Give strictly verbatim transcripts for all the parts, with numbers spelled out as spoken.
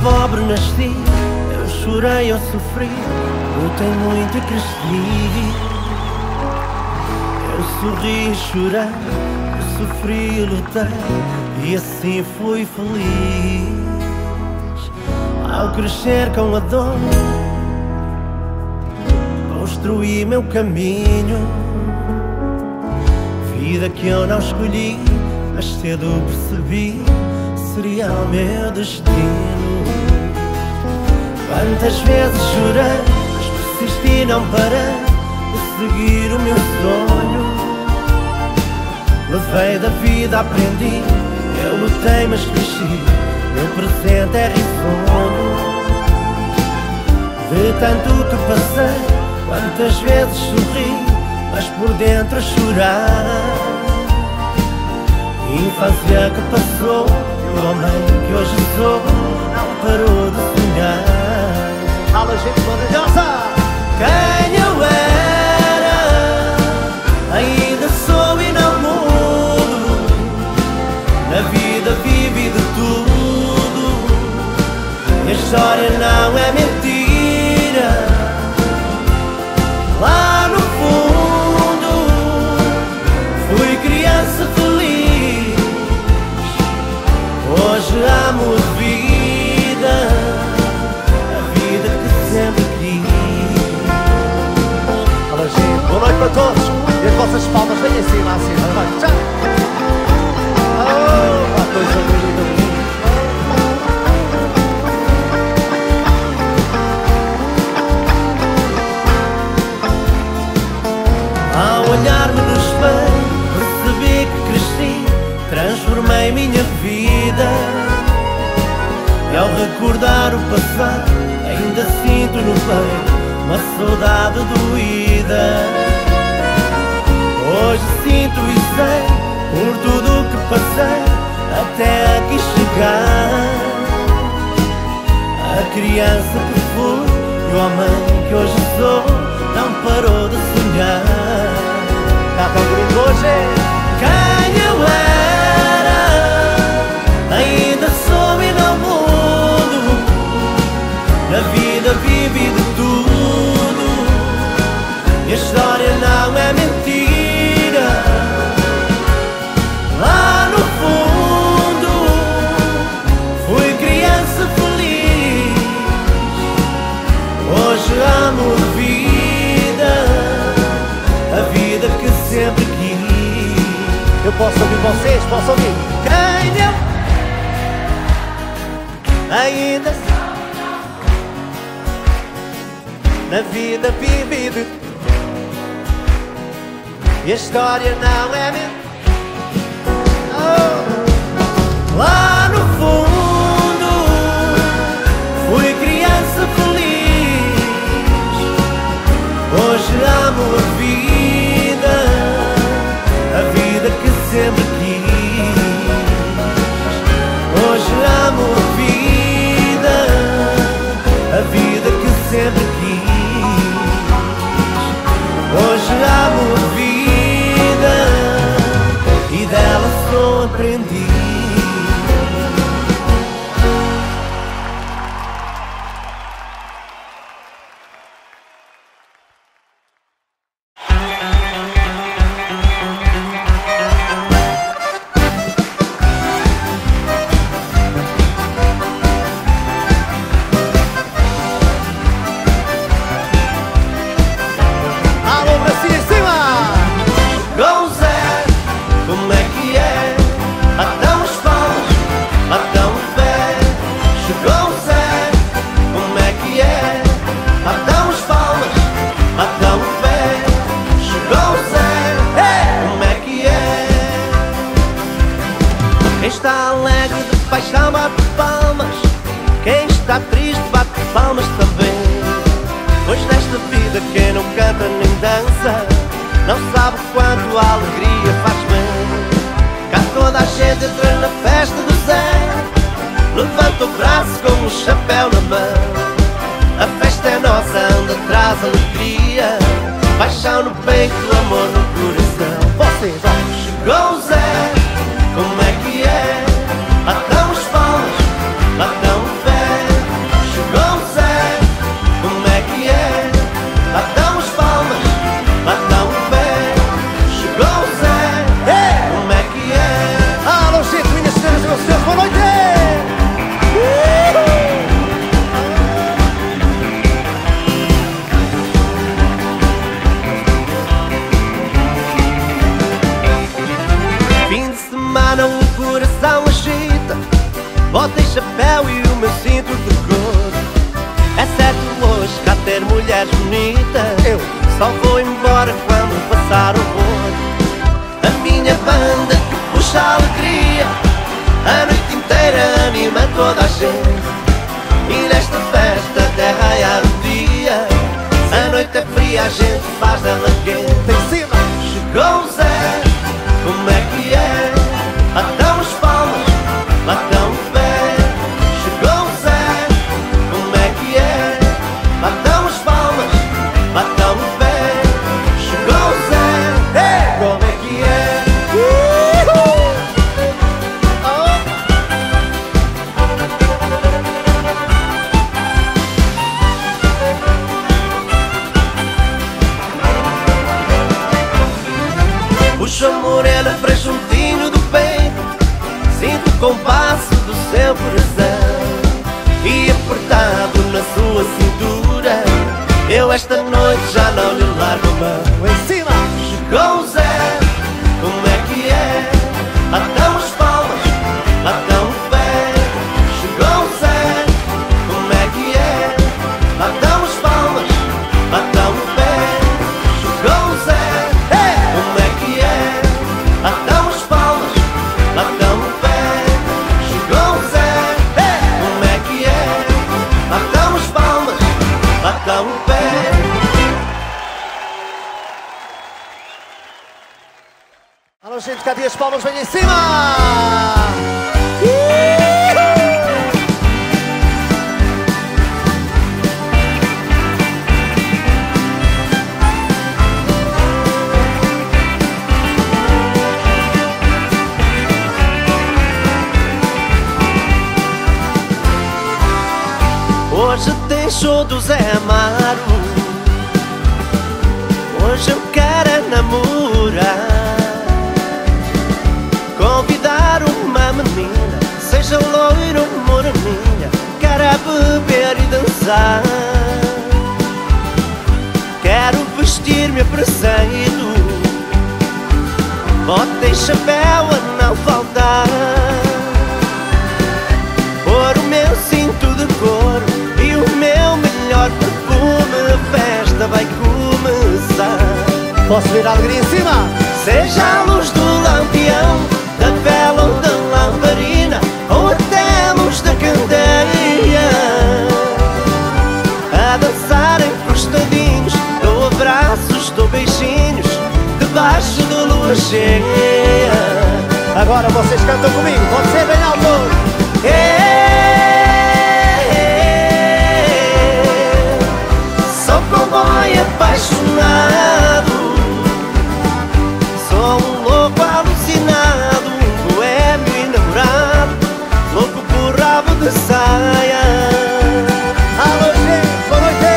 pobre nasci, eu chorei, eu sofri, lutei muito e cresci. Eu sorri e chorei, eu sofri e lutei, e assim fui feliz. Ao crescer com a dor, construí meu caminho. Vida que eu não escolhi, mas cedo percebi, seria o meu destino. Quantas vezes chorei, mas persisti e não parei de seguir o meu sonho. Levei da vida, aprendi, eu lutei mas cresci, meu presente é risonho. De tanto que passei, quantas vezes sorri, mas por dentro a chorar. Infância que passou, o homem que hoje sou, não parou de sonhar. Fala, gente maravilhosa! Quem eu era, ainda sou e não mudo. Na vida vivi de tudo, e a história não é mentira. Lá no fundo, fui criança feliz. Hoje amo a vida, a vida que sempre quis. Fala, gente, boa noite para todos. E as vossas palmas vêm em cima, assim, vai, tchau. Oh, a coisa linda. Ao olhar-me no espelho, percebi que cresci, transformei minha vida. E ao recordar o passado, ainda sinto no peito uma saudade doída. Hoje sinto e sei, por tudo o que passei, até aqui chegar. A criança que fui e o homem que hoje sou, não parou de sonhar. Está tão bonito hoje. Quem eu era, ainda sou e não mudo. Na vida vivi de tudo, e a história não é mentira. Lá no fundo, fui criança feliz. Hoje amo a vida, a vida que sempre quis. Eu posso ouvir vocês, posso ouvir. Quem eu ainda sou, na vida vivida, e a história não é mentira. Oh. Lá no fundo, fui criança feliz. Hoje amo a vida, a vida que sempre quis. Hoje amo a vida, a vida que sempre quis. Hoje amo a vida, e dela sou aprendiz. Paixão no peito, amor no coração. Vocês, ó. Chegou o Zé, como é que é? Lá estão os palmas, lá estão o pé. bota e chapéu e o meu cinto de couro. É certo hoje cá ter mulheres bonitas, Eu só vou embora quando passar o rodo. A minha banda que puxa a alegria, a noite inteira anima toda a gente. E nesta festa até raiar o dia, a noite é fria, a gente faz dela quente. em cima. Chegou o Zé, como é que é? Batam as palmas, batam o pé. Chegou o Zé, como é que é? Batam as palmas, batam o pé. Chegou o Zé, hey! Como é que é? Uhul! Oh. Puxa a morena para juntinho do peito, sinto o compasso do seu coração. E apertado na sua cintura, eu esta noite já não lhe largo a mão. Em cima. Chegou o Zé, como é que é? Batam as palmas, batam o pé. Chegou o Zé, como é que é? Batam as palmas, batam o pé. Chegou o Zé, hey! Como é que é? Batam as palmas, batam o pé. Chegou o Zé, hey! Como é que é? Batam as palmas, batam o pé. Alô, gente, cadê as palmas? Vem em cima! Hoje tem show do Zé Amaro, hoje eu quero é namorar. Convidar uma menina, seja loira ou moreninha, quero é beber e dançar. Quero vestir-me apresado, bota e chapéu a não faltar. Pôr o meu cinto de couro e o meu melhor perfume, a festa vai começar. Posso ver a alegria em cima? Seja a luz do lampião, da vela ou da lamparina, ou até a luz da candeia, a dançar encostadinhos, dou abraços, dou beijinhos, debaixo da lua cheia. Agora vocês cantam comigo, pode ser bem alto. Sou cowboy apaixonado, sou um louco alucinado, um boêmio enamorado, louco por rabo de saia. Alô, gente, boa noite!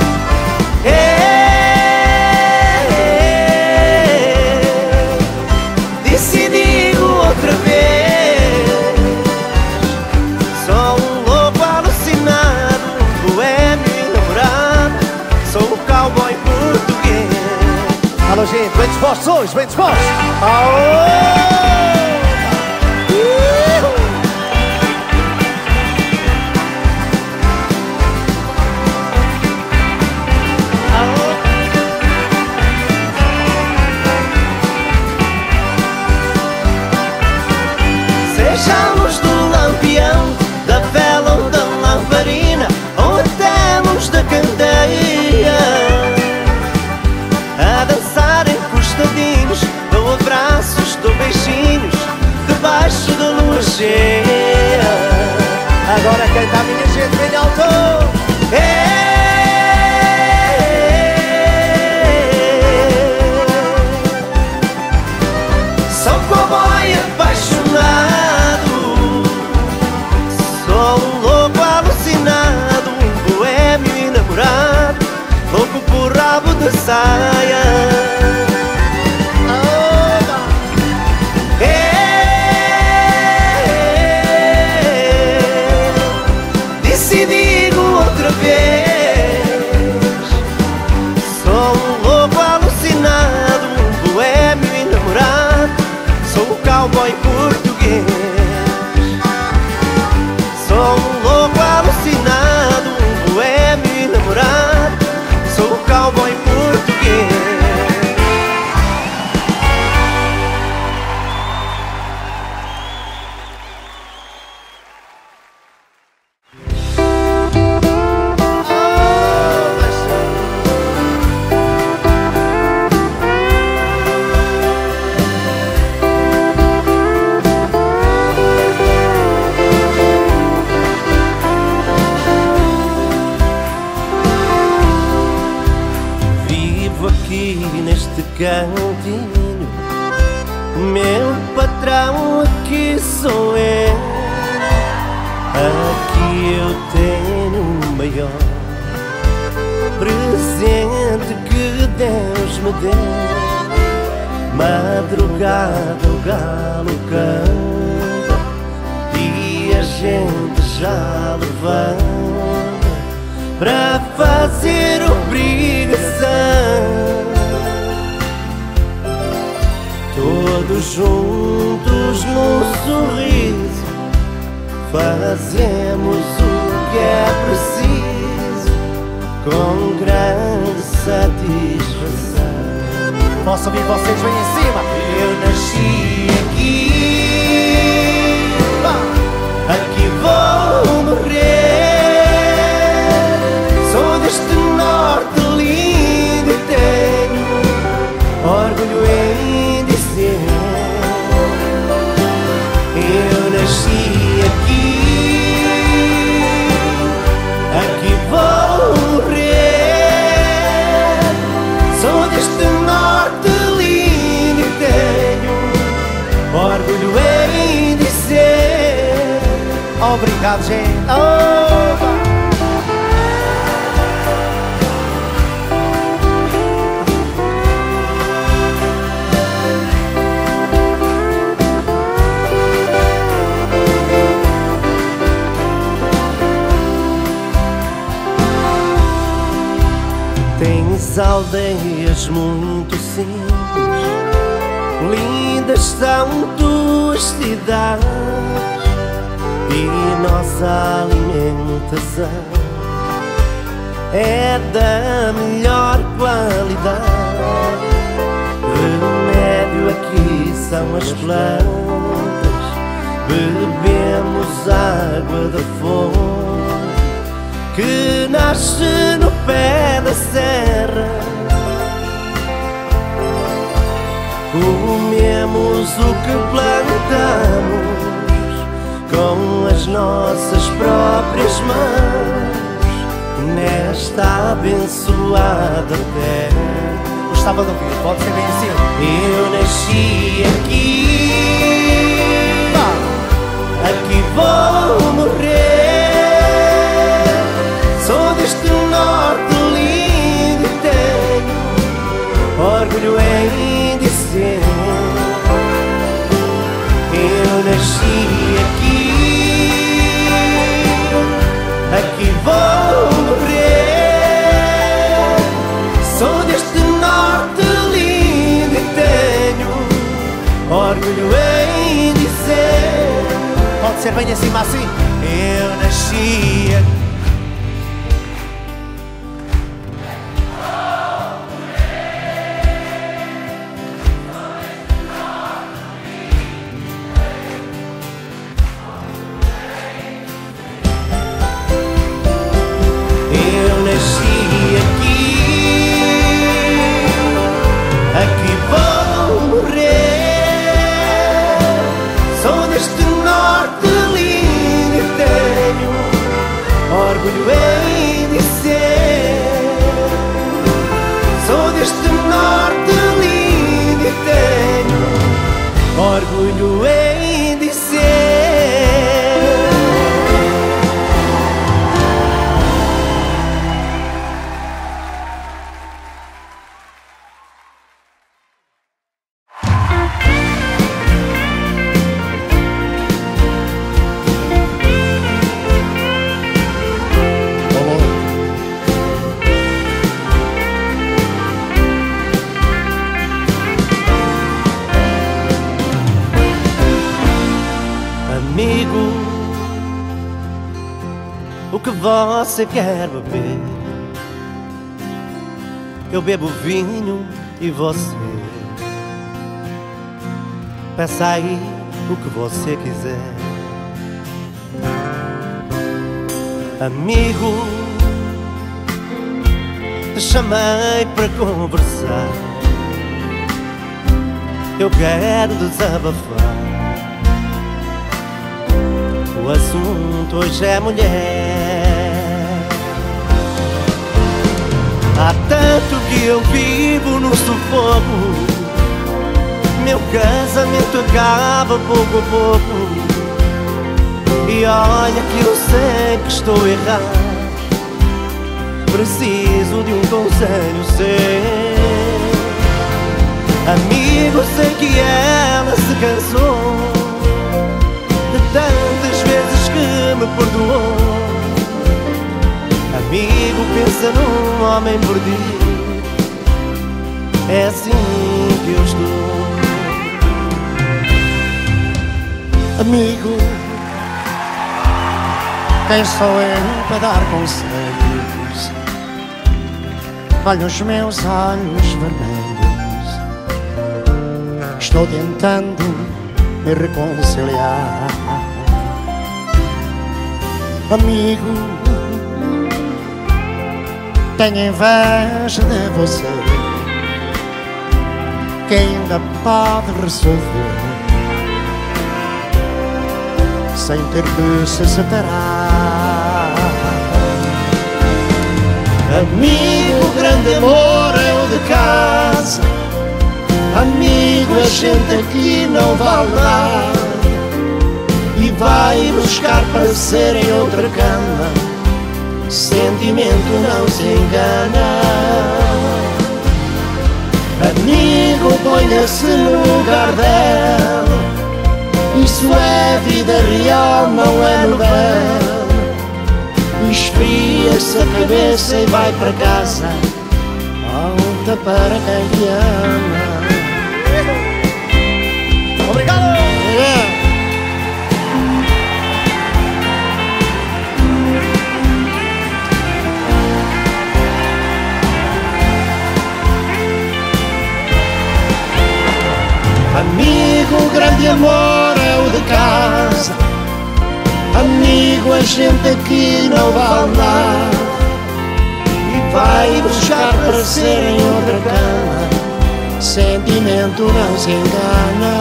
Disse e digo outra vez, sou um louco alucinado, um boêmio enamorado, sou um cowboy português. Alô, gente, bem dispostos hoje, bem dispostos! Aô! Seja a luz do lampião, da vela ou da lamparina, ou até a luz da candeia, a dançar encostadinhos, dou abraços, dou beijinhos, debaixo da lua cheia. Agora canta a minha gente bem alto! Sou cowboy apaixonado, sou um louco alucinado, um boêmio enamorado, louco por rabo de saia. Disse e digo cantinho, meu patrão aqui sou eu. Aqui eu tenho o maior presente que Deus me deu. Madrugada o galo canta e a gente já levanta pra fazer obrigação. Todos juntos num sorriso fazemos o que é preciso com grande satisfação. Posso ouvir vocês bem em cima? Eu nasci aqui, aqui vou morrer. Sou deste norte lindo e tenho orgulho em dizer: eu nasci aqui, aqui vou morrer. Sou deste norte lindo e tenho orgulho em dizer: obrigado, gente. Oh. Tens aldeias muito simples, lindas são tuas cidades, e nossa alimentação é da melhor qualidade. Remédio aqui são as plantas, bebemos água da fonte que nasce no pé da serra. Comemos o que plantamos com as nossas próprias mãos nesta abençoada terra. Gostava de ouvir, pode ser bem assim. Eu nasci aqui, aqui vou morrer. Sou deste norte lindo e tenho orgulho em dizer: eu nasci aqui, aqui vou morrer. Sou deste norte lindo e tenho orgulho em dizer: pode ser bem acima assim. eu nasci aqui. Aqui vou morrer. Sou deste norte lindo e tenho orgulho em dizer: sou deste norte lindo e tenho orgulho em dizer. Amigo, o que você quer beber? Eu bebo vinho e você peça aí o que você quiser. Amigo, te chamei para conversar. Eu quero desabafar. O assunto hoje é mulher. Há tanto que eu vivo no sufoco, meu casamento acaba pouco a pouco. E olha que eu sei que estou errado, preciso de um conselho seu. Amigo, sei que ela se cansou de tantas vezes que me perdoou. Amigo, pensa num homem perdido, é assim que eu estou. Amigo, quem sou eu para dar conselhos? Olha os meus olhos vermelhos, estou tentando me reconciliar. Amigo, tenho inveja de você, que ainda pode resolver sem ter que se separar. Amigo, grande amor é o de casa. Amigo, a gente aqui não vale nada e vai buscar prazer em outra cama. Sentimento não se engana. Amigo, ponha-se no lugar dela, isso é vida real, não é novela. Esfria-se a cabeça e vai para casa, volta para quem te ama. Obrigado! Yeah. Amigo, grande amor é o de casa. Amigo, a gente aqui não vale nada e vai buscar prazer em outra cama. Sentimento não se engana.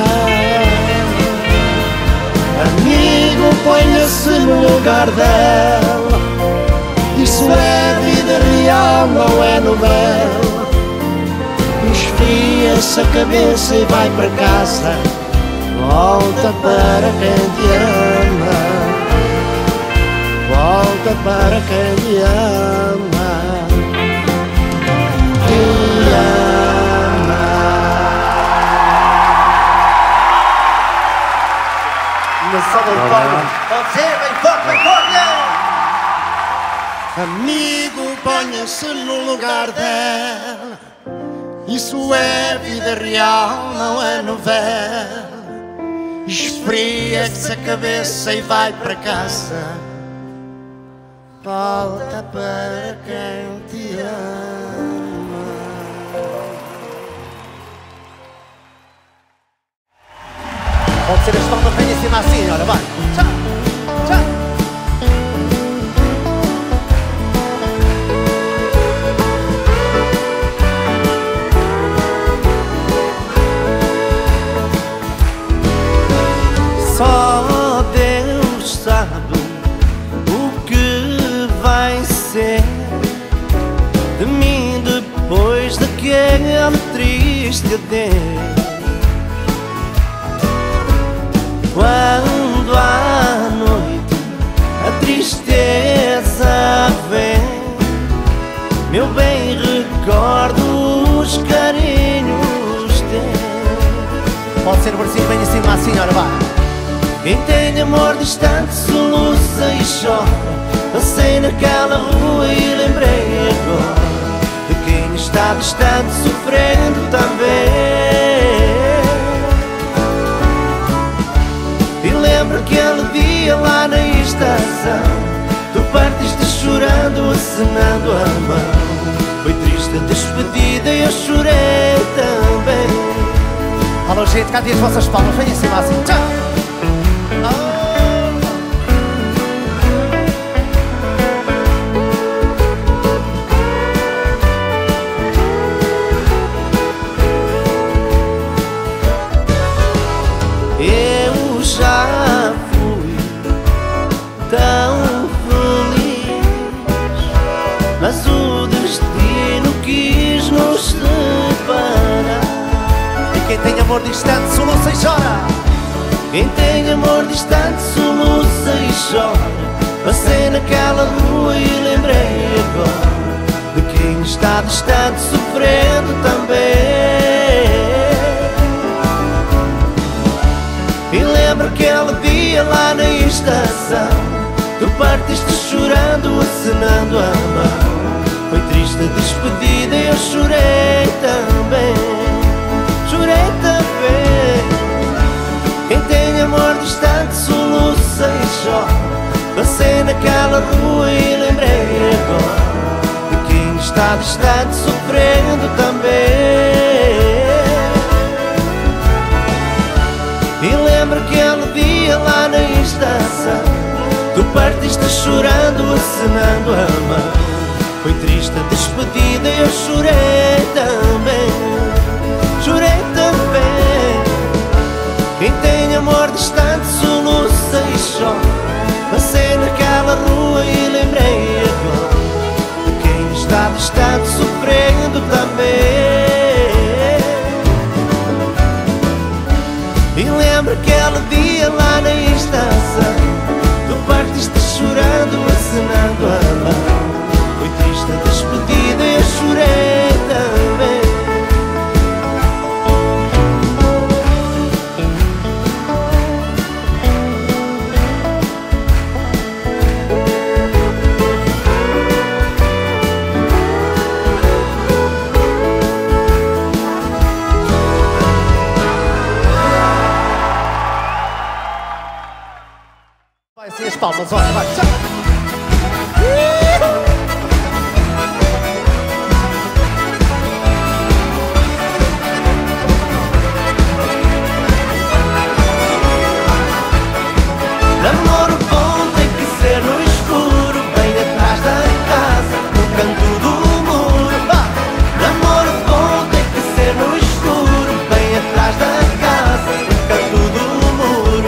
Amigo, ponha-se no lugar dela, isso é vida real, não é novela. Esfria-se a cabeça e vai para casa, volta para quem te ama, volta para quem te ama, te ama. Uma salva de palmas. Pode ser, bem forte, bem forte! Amigo, ponha-se no lugar dela, isso é vida real, não é novela. Esfria-se a cabeça e vai para casa, volta para quem te ama. Pode ser as palmas bem em cima assim, olha, vai. Tchau, tchau. Só Deus sabe o que vai ser de mim depois daquele triste adeus. Quando à noite a tristeza vem, meu bem, recordo os carinhos teus. Pode ser o bracinho bem em cima assim, olha, vai. Quem tem amor distante soluça e chora. Passei naquela rua e lembrei agora de quem está distante sofrendo também. E lembro aquele dia lá na estação, tu partiste chorando, acenando a mão. Foi triste a despedida e eu chorei também. Alô, gente, cadê as vossas palmas? Bem em cima assim, tchau. Eu já fui tão feliz, mas o destino amor distante soluça e chora. Quem tem amor distante soluça e chora. Passei naquela rua e lembrei agora de quem está distante sofrendo também. E lembro aquele dia lá na estação, tu partiste chorando, acenando a mão. Foi triste a despedida e eu chorei também. Chorei também. Quem tem amor distante soluça e chora. Passei naquela rua e lembrei agora de quem está distante sofrendo também. E lembro aquele dia lá na estação, tu partiste chorando, acenando a mão. Foi triste a despedida e eu chorei também. Chorei também. Quem tem amor distante soluça e chora. Passei naquela rua e lembrei agora de quem está distante sofrendo também. E lembro aquele dia lá na estação, tu partiste chorando, acenando a mão. Foi triste a despedida e eu chorei também. Vai assim as palmas, olha, vai. Namoro bom tem que ser no escuro, bem atrás da casa, no canto do muro. Namoro bom tem que ser no escuro, bem atrás da casa, no canto do muro.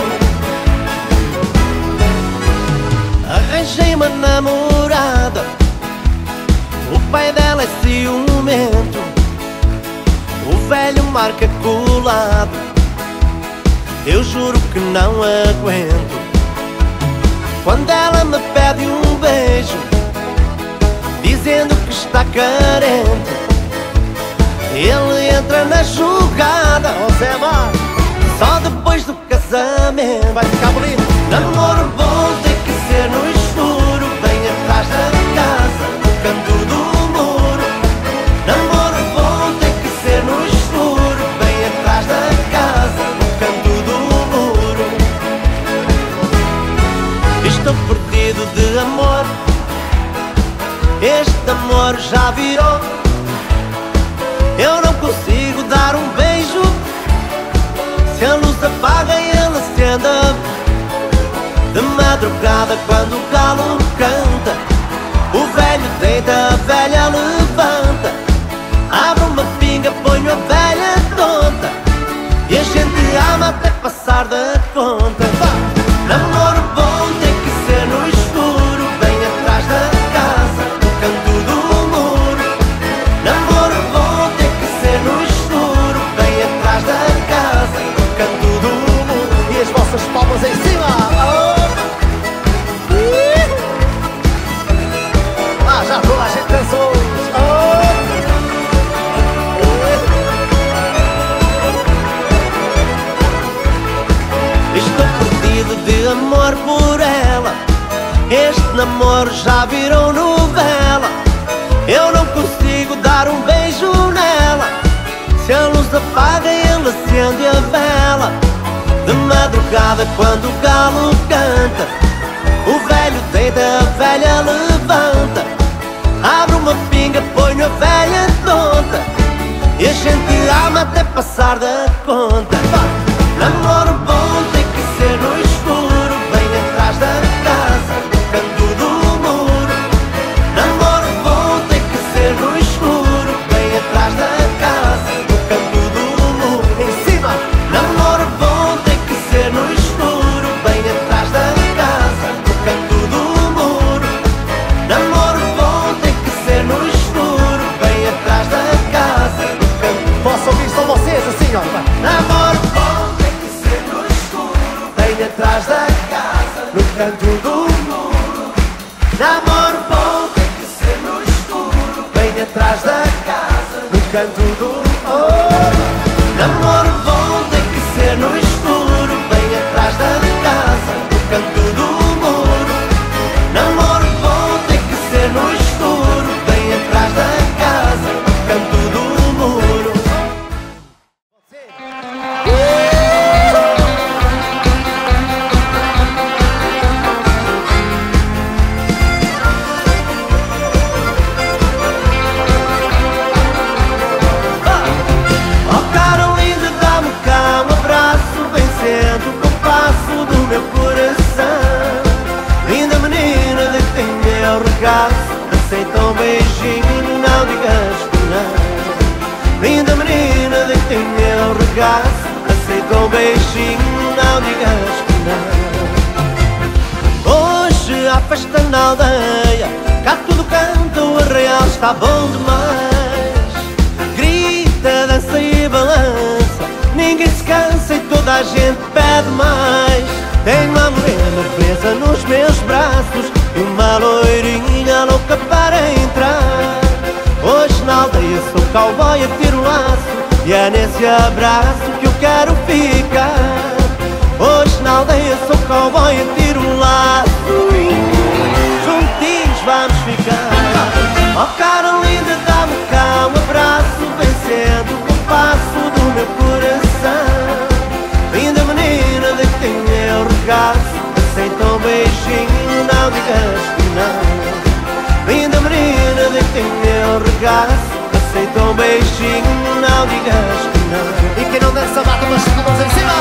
Arranjei uma namorada, o pai dela é ciumento, o velho marca colado, eu juro que não aguento. Quando ela me pede um beijo, dizendo que está carente, ele entra na jogada, Ô Zé Mar, só depois do casamento. vai ficar bonito. Namoro bom tem que ser no escuro, bem atrás da casa, no canto do muro. Namoro bom tem que ser no escuro, bem atrás da casa, no canto do muro. Estou perdido de amor, este amor já virou. Eu não consigo dar um beijo, se a luz apaga e ele acenda. De madrugada quando o galo canta, o velho deita, a velha levanta. Abre uma pinga, ponho a velha tonta, e a gente ama até passar da conta. Namoro bom tem que ser no escuro, bem atrás da casa, no canto do muro. Namoro bom tem que ser no escuro, bem atrás da casa, no canto do muro. E as vossas palmas em cima. Oh. Ah, já toda a gente dançou. Oh. Estou perdido de amor por ela, este namoro já virou novela. Eu não consigo dar um beijo nela, se a luz apaga ele acende a vela. De madrugada quando o galo canta, o velho deita, a velha levanta. Abre uma pinga, ponho a velha tonta, e a gente ama até passar da conta. Namoro bom tem que ser no escuro, bem atrás da casa, no canto do muro. Namoro bom tem que ser no escuro, bem atrás da casa, no canto do muro. Em cima. Namoro bom tem que ser no escuro, bem atrás da casa, no canto do muro. Namoro bom tem que ser no escuro, bem atrás da casa, no canto. Posso ouvir só vocês assim, ó. Vai. canto do muro. Namoro bom tem que ser no escuro, bem atrás da casa, no canto do muro. Namoro bom tem que ser no escuro, bem atrás da casa, no canto do muro. Namoro bom tem que ser no escuro, bem atrás da casa, no canto do muro. Aceita um beijinho, não digas que não. Linda menina, deita-me meu regaço. Aceita um beijinho, não digas que não. Hoje há festa na aldeia, cá tudo canta, o arraial está bom demais. Grita, dança e balança, ninguém se cansa e toda a gente pede mais. Tenho uma morena presa nos meus braços e uma loirinha louca para entrar. Hoje na aldeia sou cowboy a tiro laço, e é nesse abraço que eu quero ficar. Hoje na aldeia sou cowboy a tiro laço, juntinhos vamos ficar. Oh cara linda, dá-me cá um abraço, vencendo o compasso do meu coração. Linda menina, deita-me meu regaço, aceita um beijinho, não digas que não. Linda menina, deita-me meu regaço, aceita um beijinho, não digas que não. E quem não dança bate umas palmas em cima.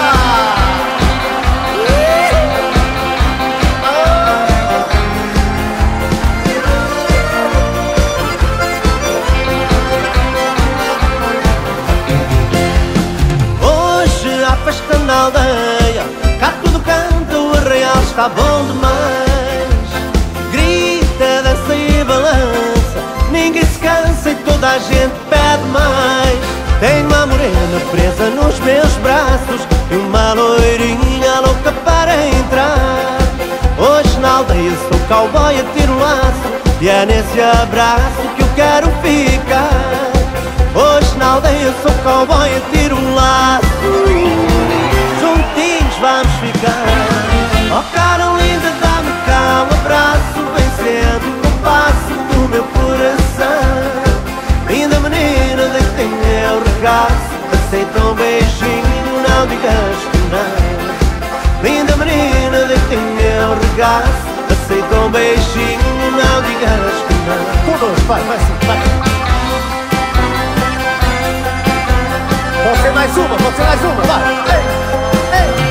Hoje há festa na aldeia, cá tudo canta, o arraial está bom demais. Grita, dança e balança, ninguém se cansa e toda a gente pede mais. Tenho uma morena presa nos meus braços e uma loirinha louca para entrar. Hoje na aldeia sou cowboy a tiro laço, e é nesse abraço que eu quero ficar. Hoje na aldeia sou cowboy a tiro laço, juntinhos vamos ficar. Oh cara linda, dá-me cá um abraço, vencendo o compasso do meu coração. Linda menina, deita-me meu regaço, aceita um beijinho, não digas que não. Linda menina, deita-me meu regaço, aceita um beijinho, não digas que não. Todos, vai, vai sim, vai. Pode ser mais uma, pode ser mais uma, vai. Ei, ei.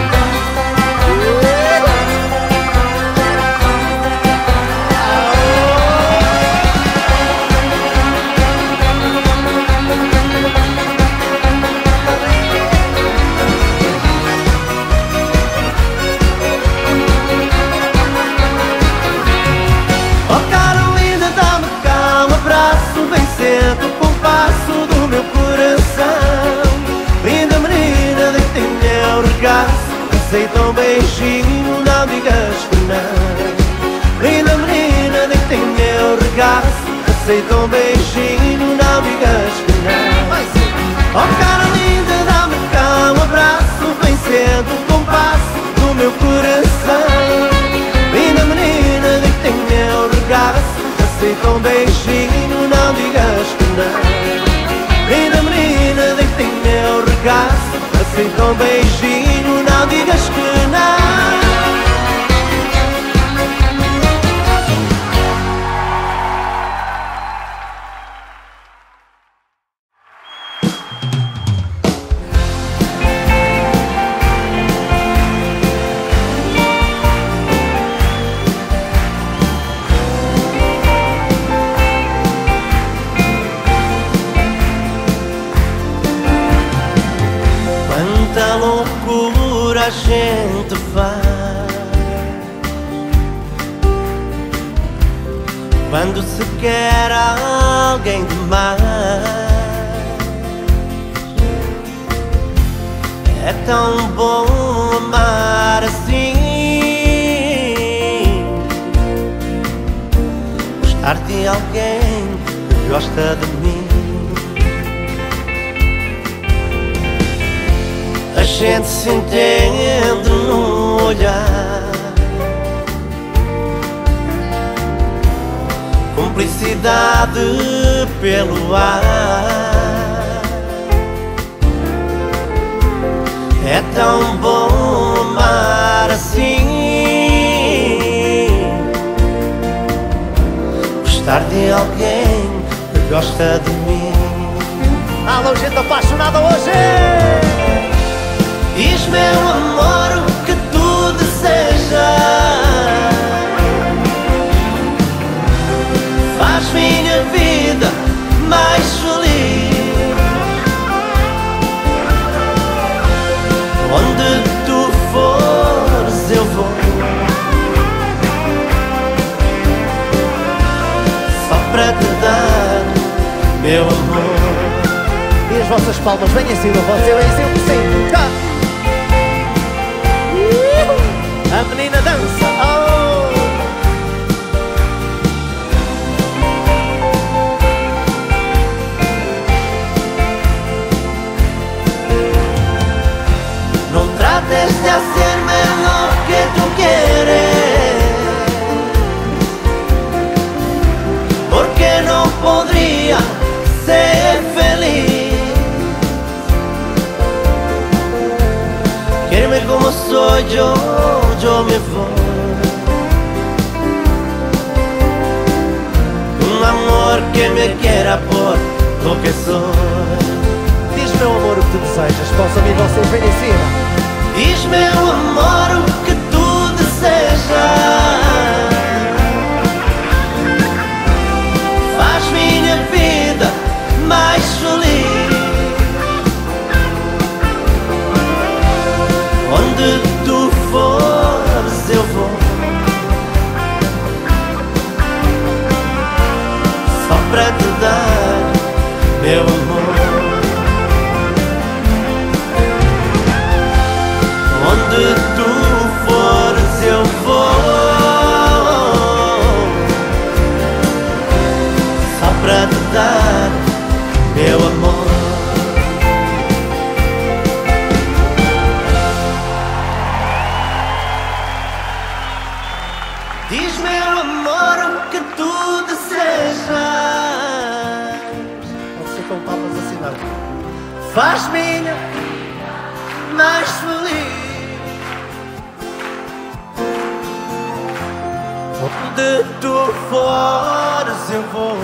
Oh cara linda, dá-me cá um abraço, vencendo o compasso do meu coração. Linda menina, deita-me meu regaço, aceita um beijinho, não digas que não. Linda menina, deita-me meu regaço, aceita um beijinho, não digas que não. Oh cara linda, dá-me cá um abraço, vencendo o compasso do meu coração. Linda menina, deita-me meu regaço, aceita um beijinho, não digas que não. Linda menina, deita-me meu regaço, aceita um beijinho, não digas que não. Quanta loucura a gente faz quando se quer alguém demais. É tão bom amar assim, gosta de mim. A gente se entende no olhar, cumplicidade pelo ar. É tão bom amar assim, gostar de alguém que gosta de mim. Alô, gente apaixonada hoje! Diz, meu amor, o que tu desejas, faz minha vida mais feliz. Onde tu fores eu vou, só para te dar meu amor. E as vossas palmas, vem em cima, você vem em cima, sim. Cá. A menina dança, oh. Não trates de hacerme lo que tú quieres, porque no podría ser feliz. Quiereme como soy yo, yo me voy. Un amor que me quiera por lo que soy. Diz, meu amor, o que tu desejas. Posso ouvir vocês, vem em cima. Diz, meu amor, o que tu desejas, faz minha vida mais feliz. Onde tu fores eu vou, só para te dar meu amor. Onde tu fores eu vou, só para te dar meu amor. Diz, meu amor, o que tu desejas, Pode ser com palmas assim, não. faz minha mais feliz. Onde tu fores eu vou,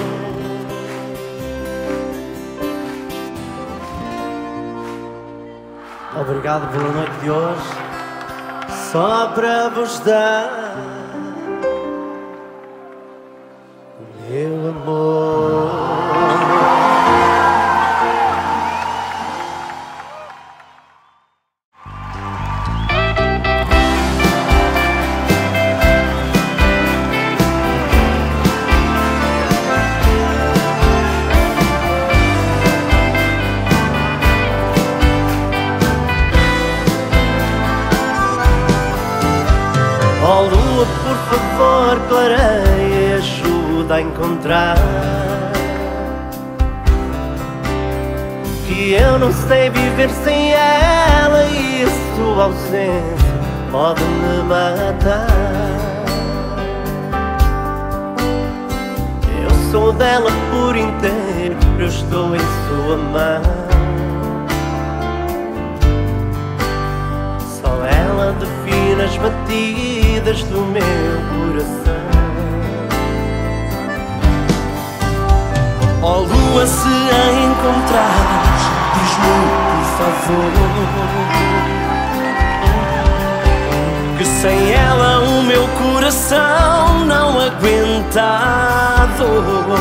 Obrigado pela noite de hoje. só para vos dar meu amor. Oh lua, por favor, clareia e ajuda a encontrar, que eu não sei viver sem ela e a sua ausência pode me matar. Eu sou dela por inteiro, eu estou em sua mão. Só ela define as batidas do meu coração. Oh lua, se a encontrares, diz-me por favor, que sem ela o meu coração não aguenta a dor.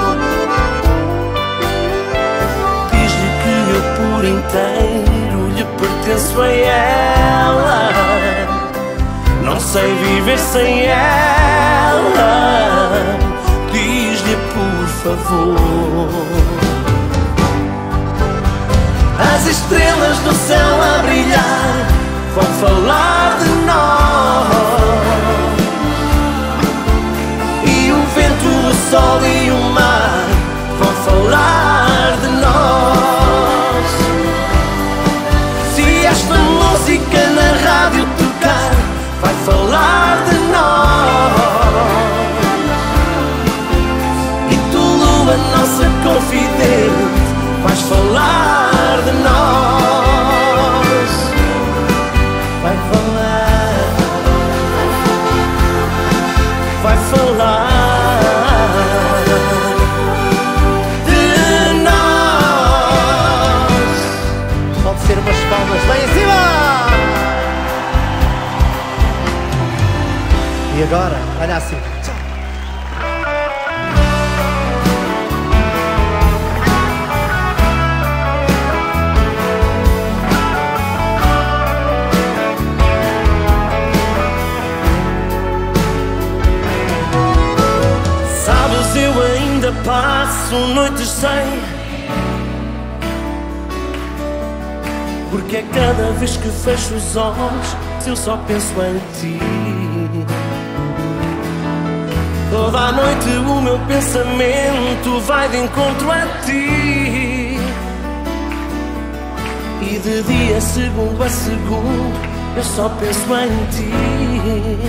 Diz-lhe que eu por inteiro lhe pertenço a ela, não sei viver sem ela. Diz-lhe por favor. As estrelas do céu a brilhar vão falar de nós, e o vento, o sol e o mar vão E agora, olha assim. Sabes, eu ainda passo noites sem, porque é cada vez que fecho os olhos eu só penso em ti. Toda a noite o meu pensamento vai de encontro a ti, e de dia, segundo a segundo, eu só penso em ti.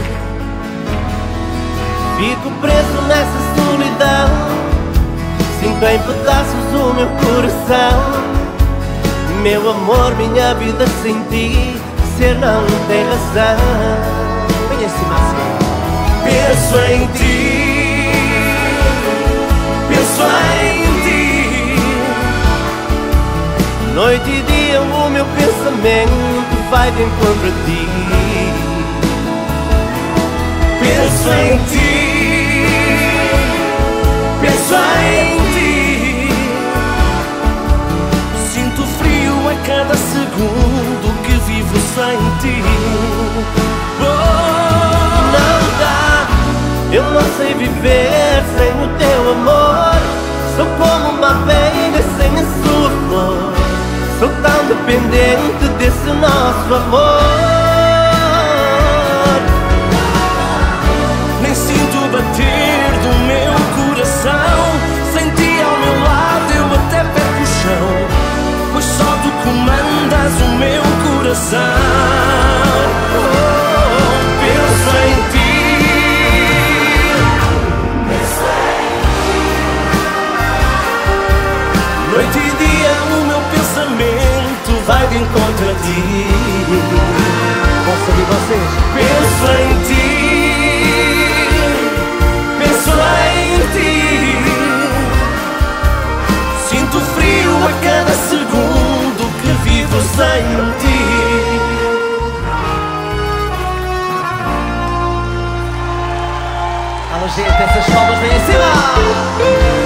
Fico preso nessa solidão, sinto em pedaços o meu coração. Meu amor, minha vida sem ti, ser não tem razão. Vem acima assim. Penso em ti, penso em ti. Noite e dia o meu pensamento vai de encontro a ti. Penso em ti, penso em ti. Sinto frio a cada segundo que vivo sem ti. Oh, não dá, eu não sei viver sem o teu amor. Sou como uma abelha sem a sua flor. Sou tão dependente desse nosso amor. Nem sinto bater do meu coração. Sem ti ao meu lado eu até perco o chão, pois só tu comandas o meu coração. Oh, penso em ti, penso em ti. Noite e dia o meu pensamento vai de encontro a ti. Posso ouvir vocês? Penso em ti, penso em ti. Sinto frio a cada segundo que vivo sem ti. Alô, gente, essas palmas vêm em cima!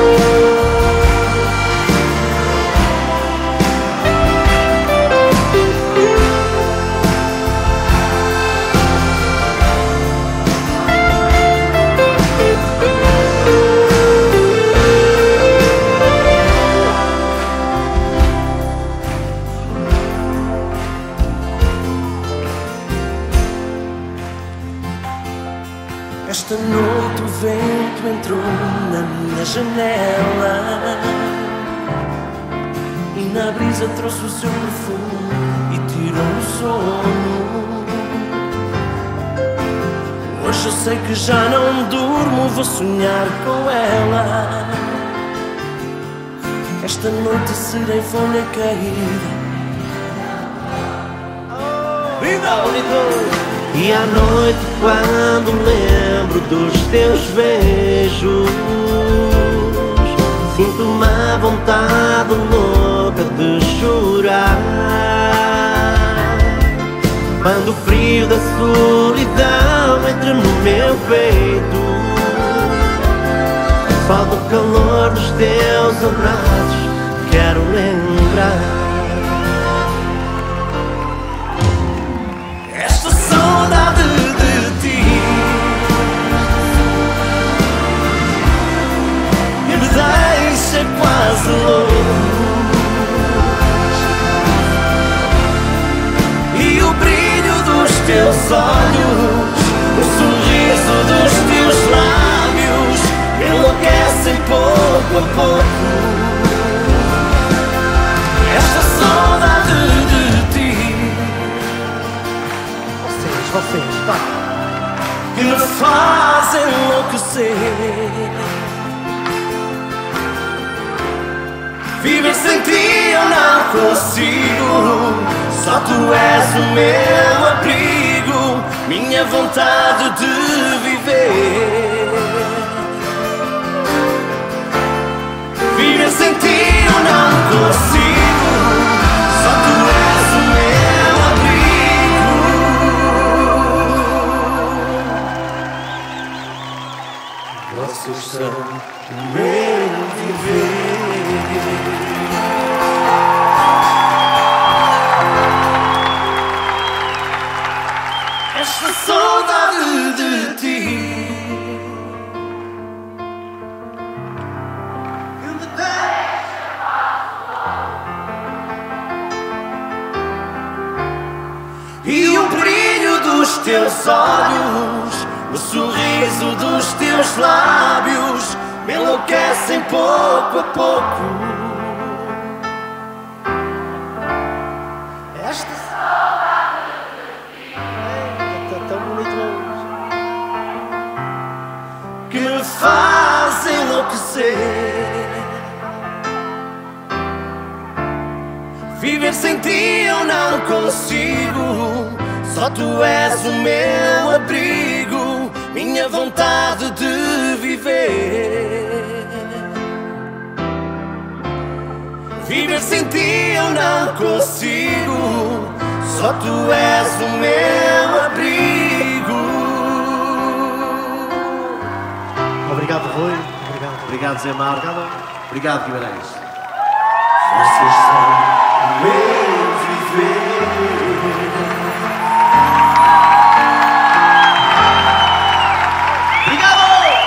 Esta noite o vento entrou na minha janela e na brisa trouxe o seu perfume e tirou o sono. Hoje eu sei que já não durmo, vou sonhar com ela. Esta noite serei folha caída. E à noite quando lembro dos teus beijos, sinto uma vontade louca de chorar. Quando o frio da solidão entra no meu peito, só do calor dos teus abraços quero lembrar. Saudade de ti e me deixa quase louco, e o brilho dos teus olhos, o sorriso dos teus lábios enlouquecem pouco a pouco. Esta saudade de ti Vocês, vai. que me faz enlouquecer. Viver sem ti eu não consigo, só tu és o meu abrigo, minha vontade de viver. Viver sem ti eu não consigo, só tu és o meu abrigo. vocês são o meu viver. Esta saudade de ti e o brilho dos teus olhos, o sorriso dos teus lábios me enlouquecem pouco a pouco. Esta saudade de ti é tão bonito que me faz enlouquecer. Viver sem ti eu não consigo, só tu és o meu abrigo, minha vontade de viver. Viver sem ti eu não consigo, só tu és o meu abrigo. Obrigado, Rui. Obrigado. Obrigado, Zé Mar. Obrigado. Obrigado, Guimarães. Vocês são o meu viver. Obrigado!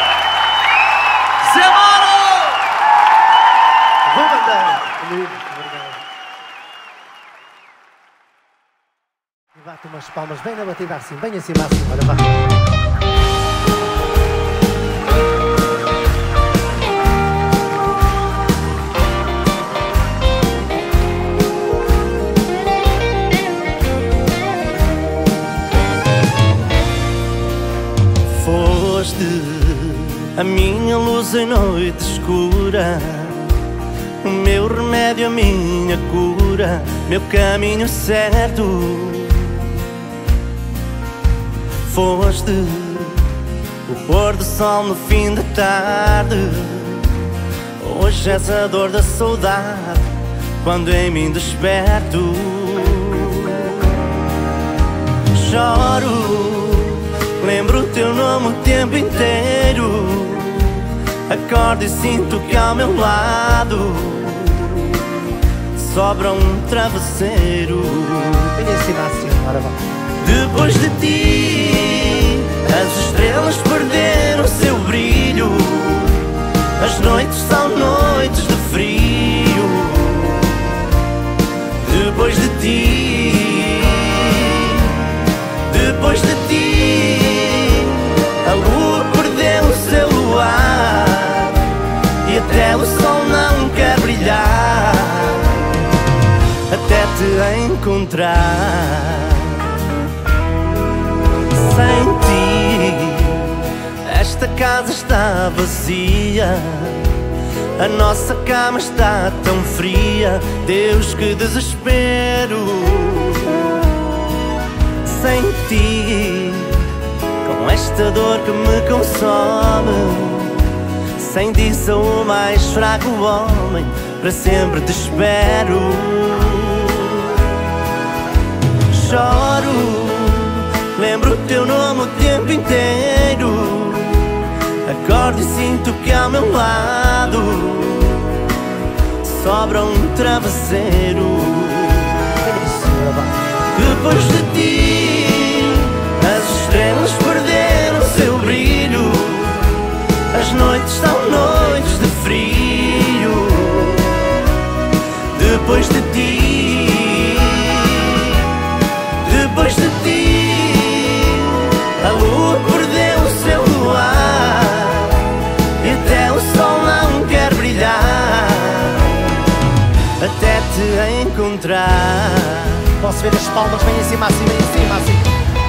Zé Maro! Vou mandar. Obrigado. E bate umas palmas bem na batida assim, bem acima assim. Olha, vá. A minha luz em noite escura, o meu remédio, a minha cura, meu caminho certo. Foste o pôr do sol no fim da tarde, hoje és a dor da saudade quando em mim desperto. Choro, lembro o teu nome o tempo inteiro, acordo e sinto que ao meu lado sobra um travesseiro. Venha ensinar assim, ora vá. Depois de ti, as estrelas perderam seu brilho, as noites são noites de frio. Depois de ti, depois de ti, a lua perdeu o seu luar e até o sol não quer brilhar até te encontrar. Sem ti, esta casa está vazia, a nossa cama está tão fria. Deus, que desespero. Sem ti, com esta dor que me consome, sem ti sou o mais fraco homem, para sempre te espero. Choro, lembro o teu nome o tempo inteiro, acordo e sinto que ao meu lado sobra um travesseiro. Depois de ti, as estrelas perderam seu brilho, as noites são noites de frio. Depois de ti, depois de ti, a lua perdeu o seu luar e até o sol não quer brilhar até te encontrar. Posso ver as palmas bem em cima assim, bem em cima assim.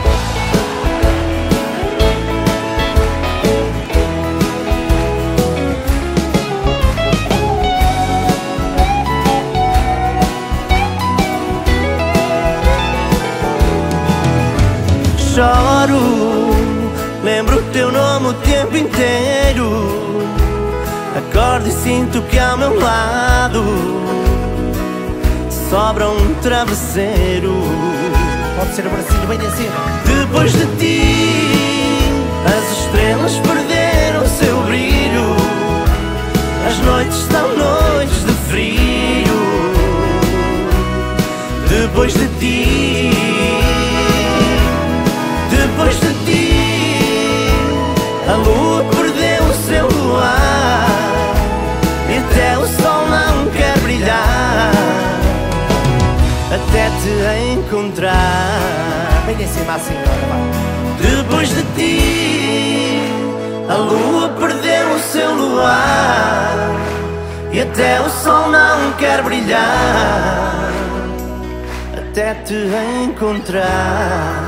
Choro, lembro o teu nome o tempo inteiro, acordo e sinto que ao meu lado sobra um travesseiro. Pode ser o bracinho bem em cima. Depois de ti, as estrelas perderam seu brilho, encontrar. Vem em cima assim, olha, vai. Depois de ti, a lua perdeu o seu luar e até o sol não quer brilhar até te encontrar.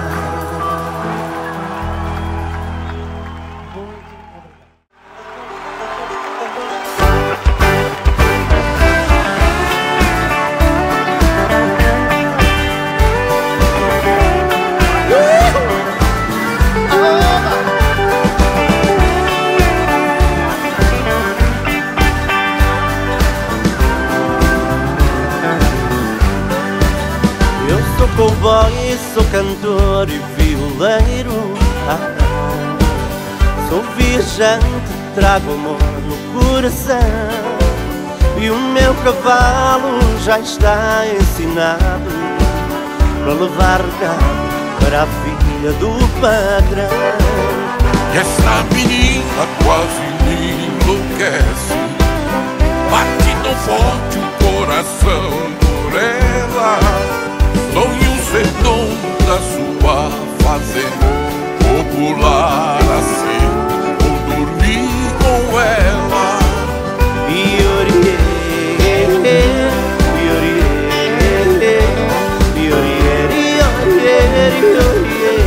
Cowboy, sou cantor e violeiro. Ah, ah. Sou viajante, trago amor no coração e o meu cavalo já está ensinado para levar recado para a filha do patrão. Essa menina quase me enlouquece, bate tão forte o coração por ela. Sonho ser dono da sua fazenda, popular assim, ou dormir com ela. Ioriê, ioriê, ioriê, ioriê, ioriê.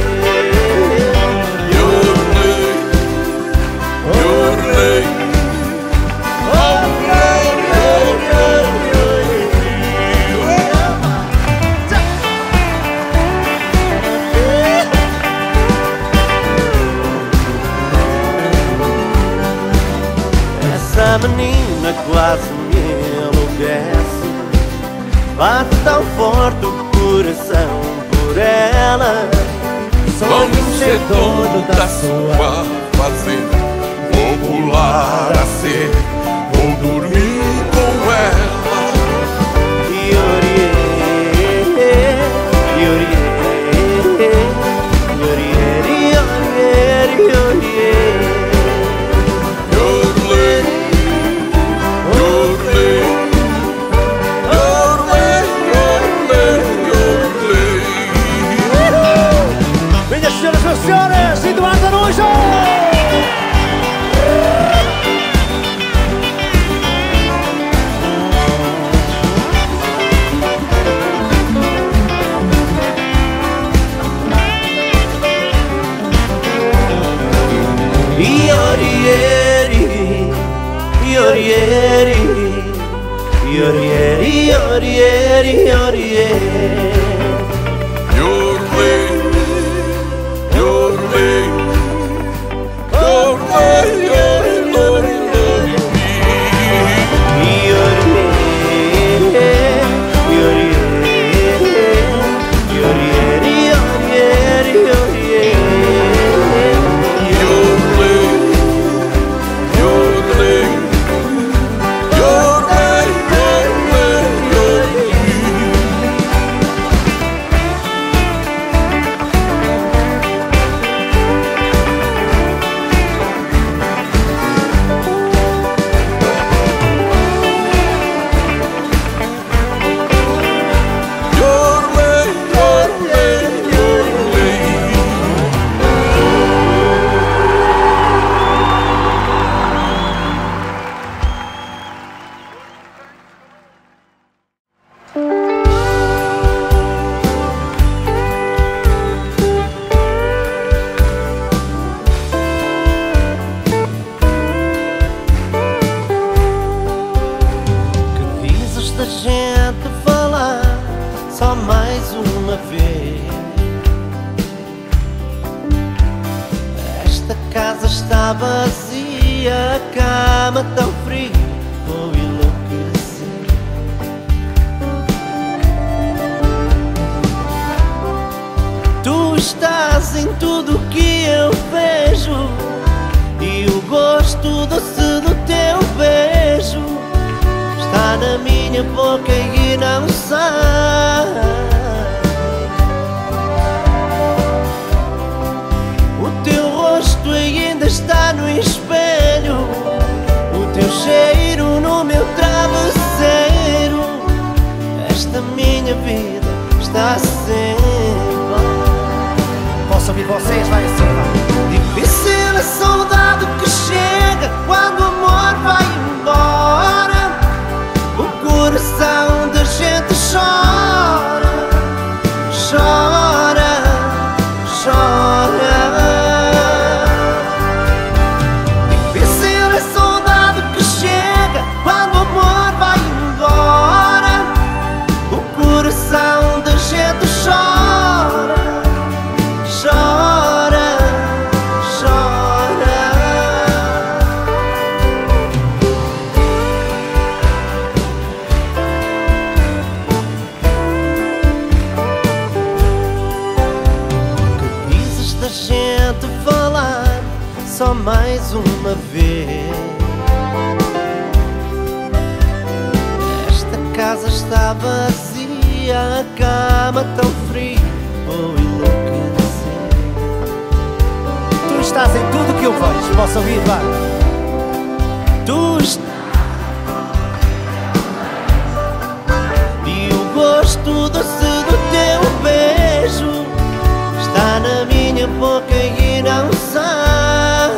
Yorley, Yorley, oh Yorley, Yorley. Essa menina quase me enlouquece, bate tão forte o coração por ela. Sonho ser dono da sua fazenda, popular a ser, ou dormir com ela. Ioriê, ioriê, ioriê, ioriê, ioriê. Senhoras e senhores, Eduardo Araújo! Iorieri, iorieri, iorieri, iorieri, iorieri. Está vazia, a cama tão fria, vou enlouquecer. Tu estás em tudo que eu vejo e o gosto doce do teu beijo está na minha boca e não sai. O teu rosto ainda está no espelho, o teu cheiro no meu travesseiro. Esta minha vida está sem vocês, vai assim, vai. Difícil a saudade que chega quando o amor vai embora. O coração da gente chora, chora, chora. Difícil a saudade que chega quando o amor vai embora. O coração da gente chora, chora, chora. Que dizes da gente falar só mais uma vez? Esta casa está vazia, a cama tão fria, vou enlouquecer. Tu estás em tudo que eu vejo, posso ouvir, vai. Tu est... E o gosto doce do teu beijo está na minha boca e não sai.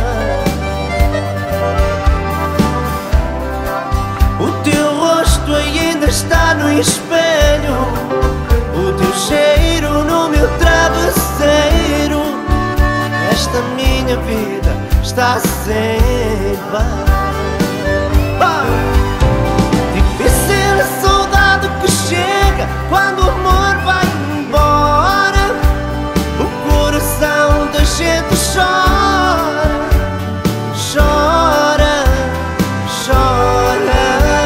O teu rosto ainda está no espelho, o teu cheiro no meu travesseiro. Esta minha vida está sem paz. Difícil a saudade que chega quando o amor vai embora. O coração da gente chora, chora, chora.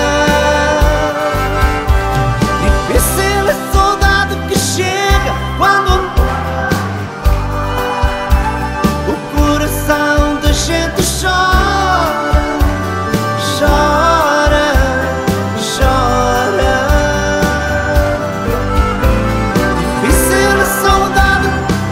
Difícil a saudade que chega quando o coração da gente chora, chora, chora. Difícil a saudade.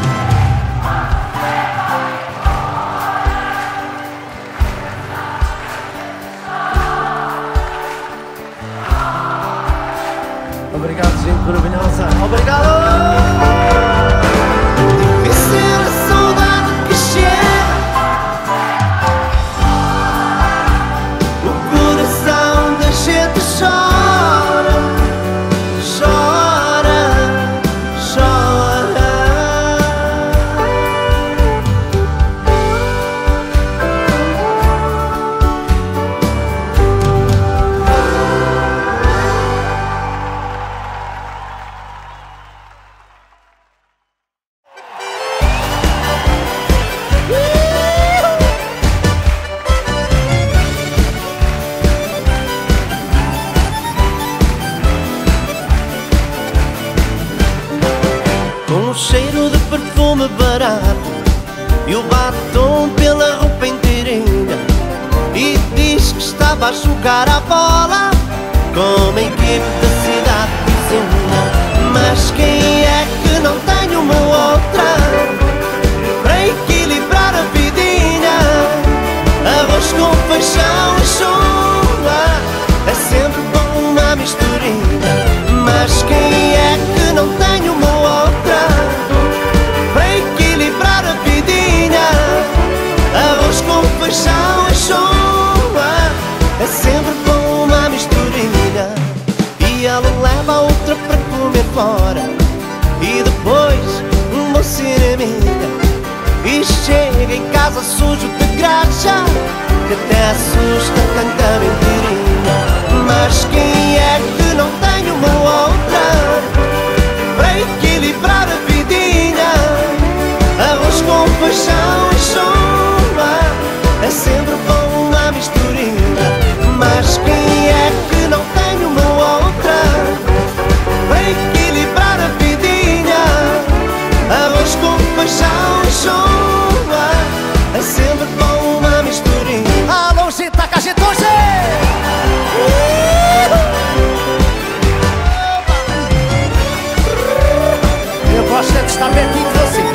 Obrigado, gente maravilhosa. Obrigado! Difícil a saudade que chega. O coração da gente chora, chora, chora. Com o cheiro de perfume barato e o batom pela roupa inteirinha, e diz que estava a jogar a bola com uma equipe da cidade vizinha. Mas quem é que não tem uma outra para equilibrar a vidinha? Arroz com feijão e chuva é sempre bom uma misturinha. Mas quem é que não tem uma outra para equilibrar a vidinha? Arroz com feijão e chuva é sempre bom uma misturinha. E ela leva a outra para comer fora, e depois uma cineminha, e chega em casa sujo de graxa, que até assusta tanta mentirinha. Mas quem é que não tem uma outra para equilibrar a vidinha? Arroz com feijão e chuva é sempre bom uma misturinha. Mas quem é que não tem uma outra para equilibrar a vidinha? Arroz com feijão e chuva é sempre bom uma misturinha. Alô, gente, tá com a gente hoje! Eu gosto é de estar pertinho de vocês.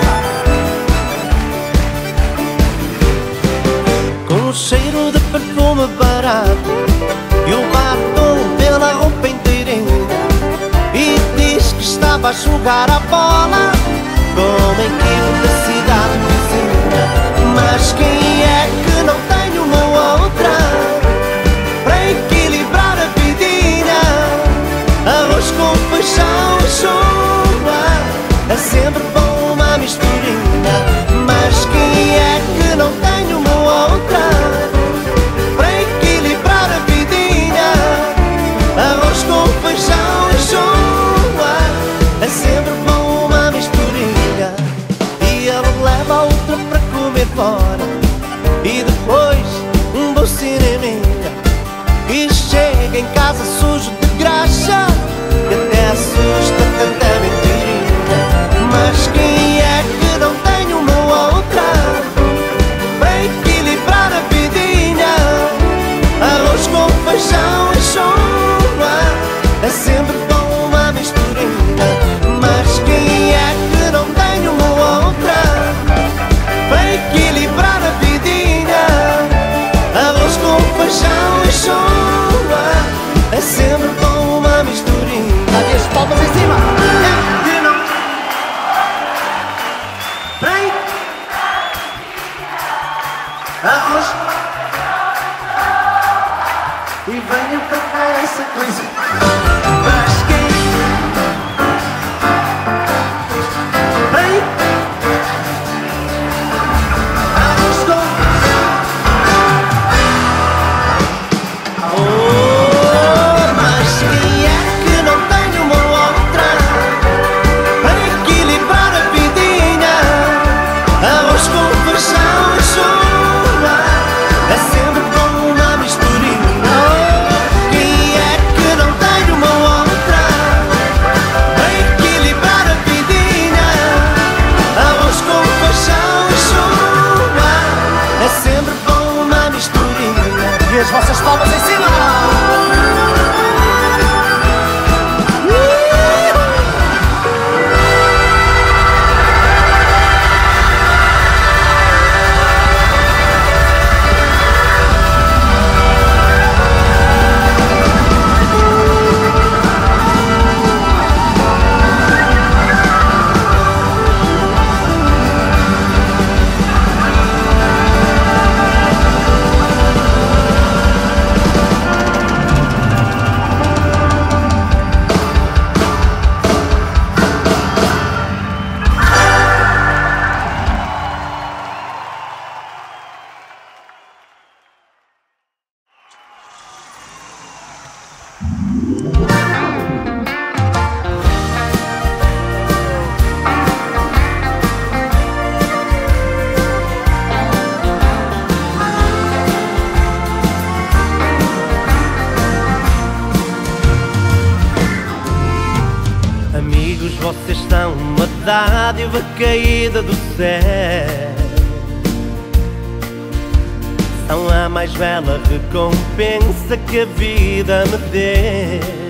Com o cheiro de perfume barato e o batom pela roupa inteirinha, e diz que estava a jogar a bola com uma equipe da cidade vizinha. Mas quem é que não tem uma outra para equilibrar a vidinha? Arroz com feijão e chuva é sempre bom uma misturinha. Mas quem é que não tem uma outra para equilibrar a vidinha? Arroz com feijão e chuva é sempre bom uma misturinha. E ele leva a outra para comer fora e depois um bom cineminha. E chega em casa sujo de graxa que até assusta tanta mentirinha. Mas quem é que não tem uma outra para equilibrar a vidinha? Arroz com feijão e chuva é sempre bom uma misturinha. Mas quem é que não tem uma outra para equilibrar a vidinha? Arroz com feijão e chuva é sempre bom uma misturinha. Cadê as palmas em cima? É que não tem arroz. E venha para cá essa coisa. Mas quem tem arroz com... Oh, mas quem é que não tem uma outra para equilibrar a vidinha? Arroz com feijão e chuva é sempre bom uma misturinha. Quem é que não tem uma outra para equilibrar a vidinha? Arroz com feijão e chuva é sempre bom uma misturinha. E as vossas palmas em cima! Amigos, vocês são uma dádiva caída do céu. São a mais bela recompensa que a vida me deu.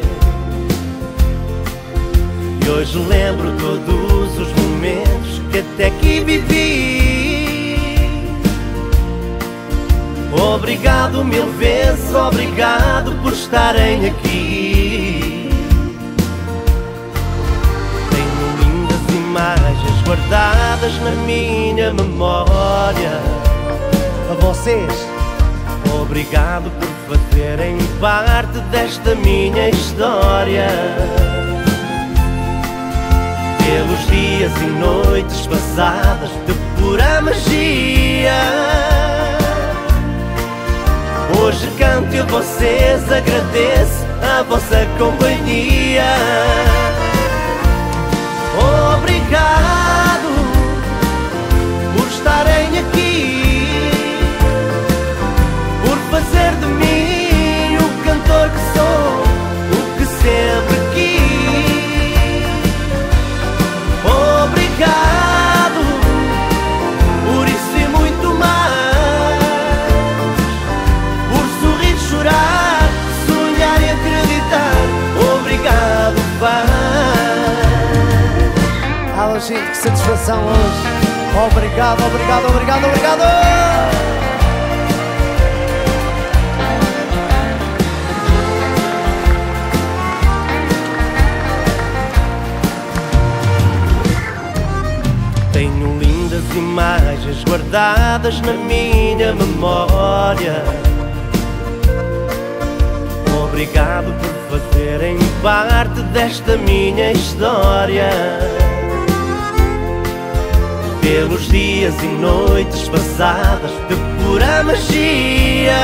E hoje lembro todos os momentos que até aqui vivi. Obrigado mil vezes, obrigado por estarem aqui. Imagens guardadas na minha memória. A vocês, obrigado por fazerem parte desta minha história. Pelos dias e noites passadas de pura magia. Hoje canto e a vocês agradeço a vossa companhia. Obrigado por estarem aqui, por fazer de mim o cantor que sou, o que sempre quis. Obrigado por isso e muito mais, por sorrir, chorar, sonhar e acreditar. Obrigado, Pai. ah, gente, que satisfação hoje. Obrigado, obrigado, obrigado, obrigado. imagens guardadas na minha memória. Obrigado por fazerem parte desta minha história. Pelos dias e noites passadas de pura magia,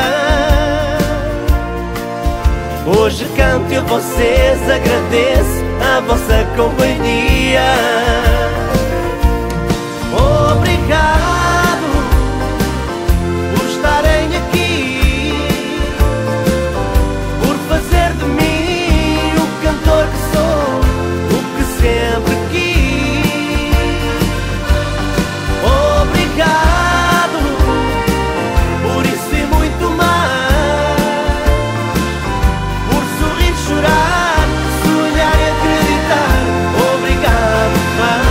hoje canto e a vocês agradeço a vossa companhia. Obrigado por estarem aqui, por fazer de mim o cantor que sou, o que sempre quis. Obrigado por isso e muito mais, por sorrir, chorar, sonhar e acreditar. Obrigado,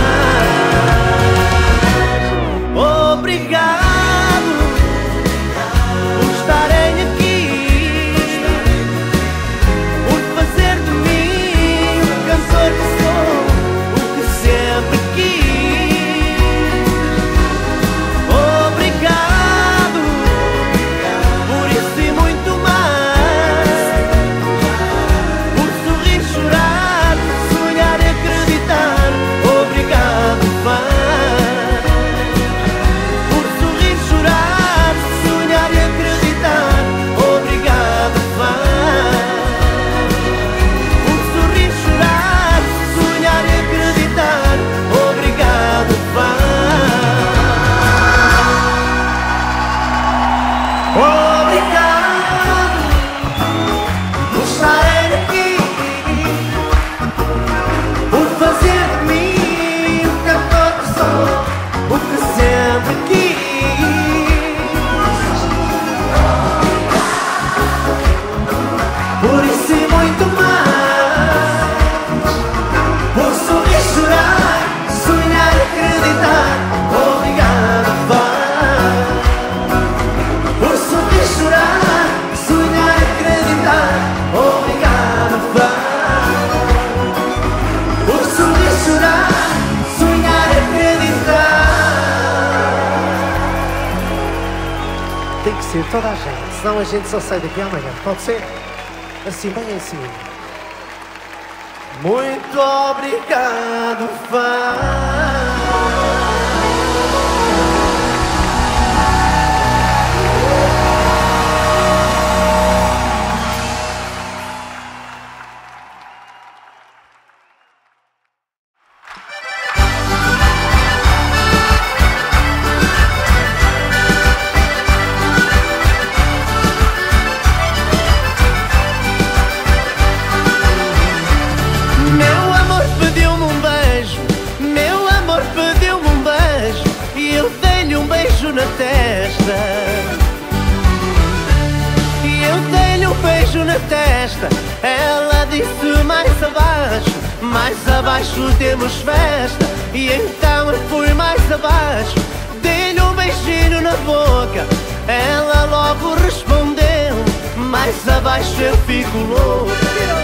Pai. Obrigado por estarem aqui, por fazer de mim o cantor que sou, o que sempre quis. Obrigado por isso e muito mais, por sorrir, chorar, sonhar e acreditar. Obrigado, Pai, por sorrir, chorar, sonhar e acreditar. Obrigado, Pai, por sorrir, chorar, sonhar e acreditar. Obrigado, Pai. Obrigado por estarem aqui, por fazer de mim o cantor que sou, o que sempre quis. Por isso e muito mais, por sorrir, chorar, sonhar e acreditar. Obrigado, Pai, por sorrir, chorar, sonhar e acreditar. Obrigado, Pai, por sorrir, chorar, sonhar e acreditar. Tem que ser toda a gente, senão a gente só sai daqui amanhã. Pode ser? Assim, bem assim. Muito obrigado, Pai. Meu amor pediu-me um beijo, meu amor pediu-me um beijo, e eu dei-lhe um beijo na testa. E eu dei-lhe um beijo na testa. Ela disse mais abaixo, mais abaixo temos festa. E então eu fui mais abaixo, dei-lhe um beijinho na boca. Ela logo respondeu, mais abaixo eu fico louco.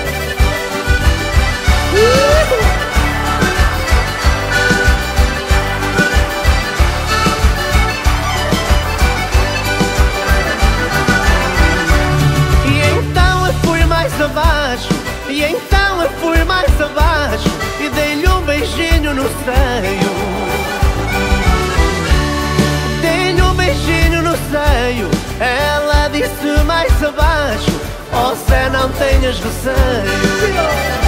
E então eu fui mais abaixo, e então eu fui mais abaixo, e dei-lhe um beijinho no seio. Dei-lhe um beijinho no seio. Ela disse mais abaixo, ó Zé, não tenhas receio.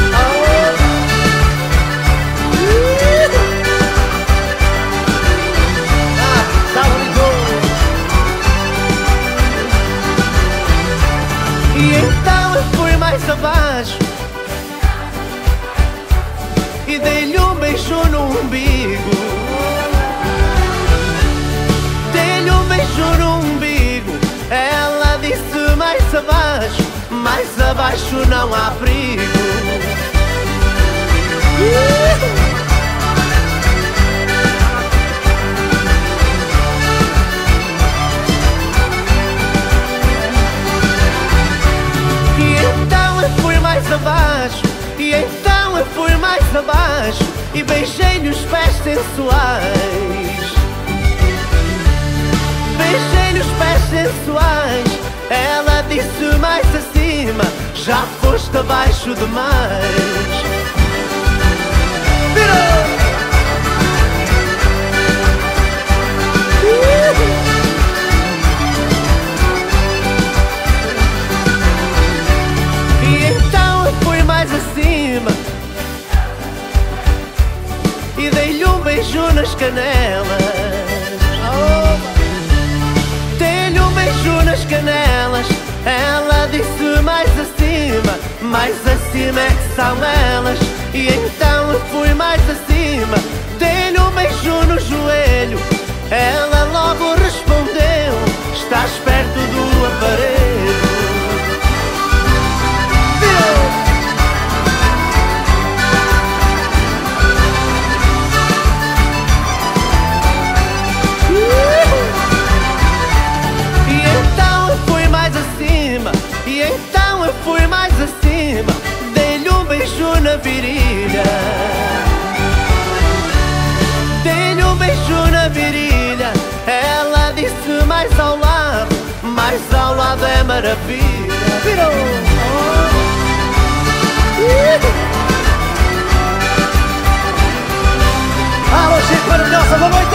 E então eu fui mais abaixo e dei-lhe um beijo no umbigo. Dei-lhe um beijo no umbigo. Ela disse mais abaixo, mais abaixo não há perigo. Abaixo, e então eu fui mais abaixo e beijei-lhe os pés sensuais. sexuais. Ela disse mais acima, já foste abaixo demais. Virou! E então eu fui mais acima e dei-lhe um beijo nas canelas. Dei-lhe um beijo nas canelas. Ela disse mais acima, mais acima é que são elas. E então eu fui mais acima, dei-lhe um beijo no joelho. Ela logo respondeu, estás perto do aparelho. E então eu fui mais acima, e então eu fui mais acima, dei-lhe um beijo na virilha. Dei-lhe um beijo na virilha. Ela disse mais ao lado, mais ao lado é maravilha. Virou! Alô, gente maravilhosa, boa noite!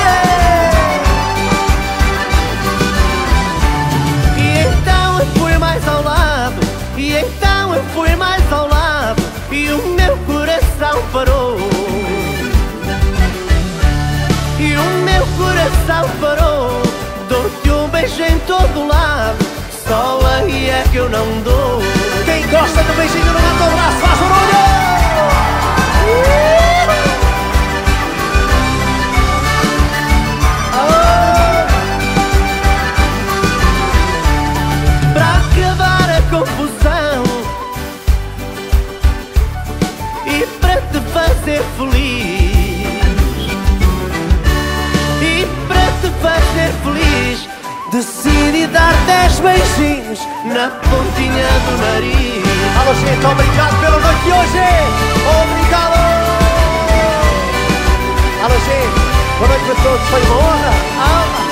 E então eu fui mais ao lado, e então eu fui mais ao lado, e o meu coração parou. E o meu coração parou. Dou-te um beijo em todo lado, só aí é que eu não dou. Quem gosta do beijinho no lado do braço, faz barulho! Para acabar a confusão e para te fazer feliz, e para te fazer feliz, decidi dar dez beijinhos na pontinha do nariz. Alô, gente, obrigado pela noite de hoje! Obrigado! Alô, gente, boa noite para todos, foi uma honra! Alma.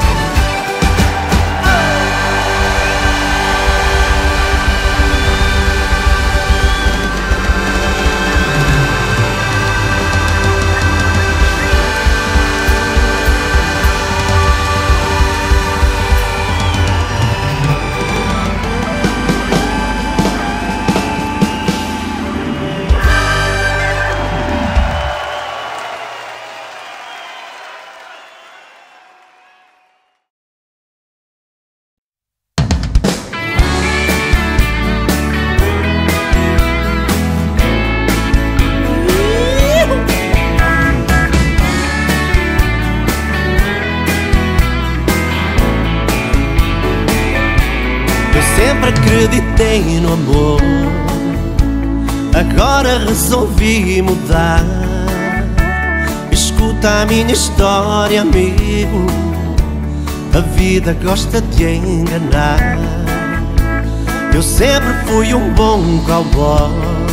Sempre acreditei no amor, agora resolvi mudar. Escuta a minha história, amigo, a vida gosta de enganar. Eu sempre fui um bom cowboy,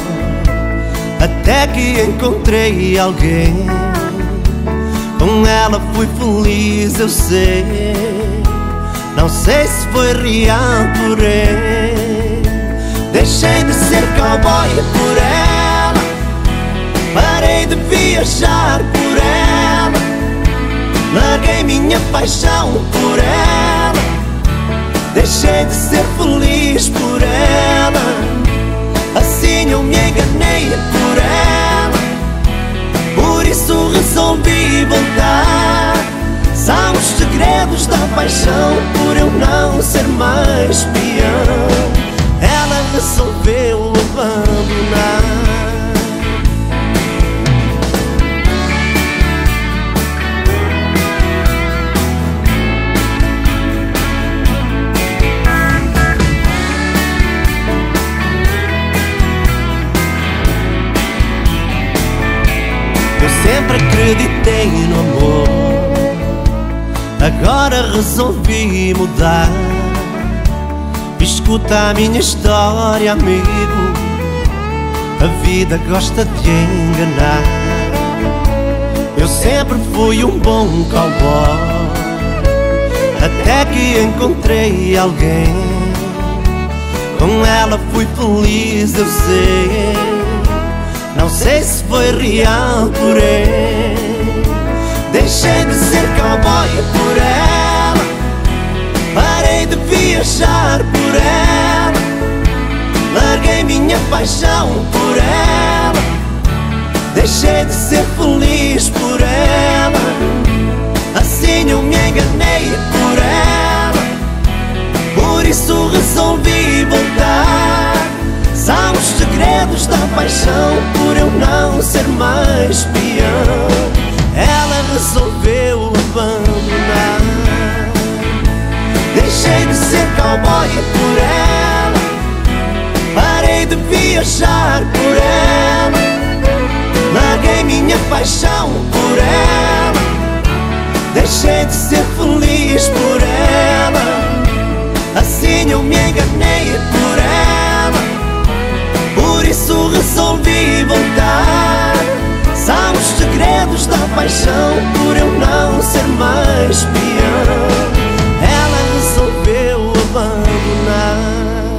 até que encontrei alguém. Com ela fui feliz, eu sei. Não sei se foi real, porém deixei de ser cowboy por ela, parei de viajar por ela, larguei minha paixão por ela, deixei de ser feliz por ela. Assim eu me enganei por ela, por isso resolvi voltar. São os segredos da paixão, por eu não ser mais peão. Ela resolveu abandonar. Eu sempre acreditei no amor, agora resolvi mudar. Escuta a minha história, amigo, a vida gosta de enganar. Eu sempre fui um bom cowboy, até até que encontrei alguém. Com ela fui feliz, eu sei. Não sei se foi real, porém deixei de ser cowboy por ela. Parei de viajar por ela. Larguei minha paixão por ela. Deixei de ser feliz por ela. Assim eu me enganei por ela. Por isso resolvi voltar. São os segredos da paixão, por eu não ser mais peão. Ela resolveu abandonar. Deixei de ser cowboy por ela. Parei de viajar por ela. Larguei minha paixão por ela. Deixei de ser feliz por ela. Assim eu me enganei por ela. Por isso resolvi voltar. São os segredos da paixão, por eu não ser mais peão. Ela resolveu abandonar.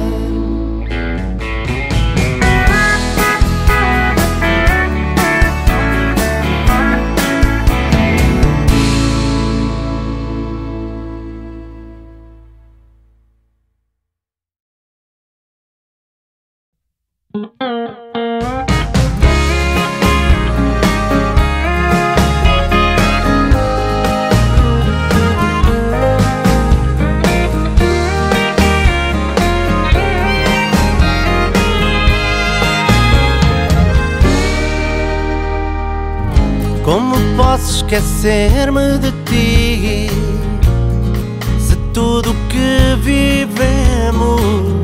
Como posso esquecer-me de ti, se tudo que vivemos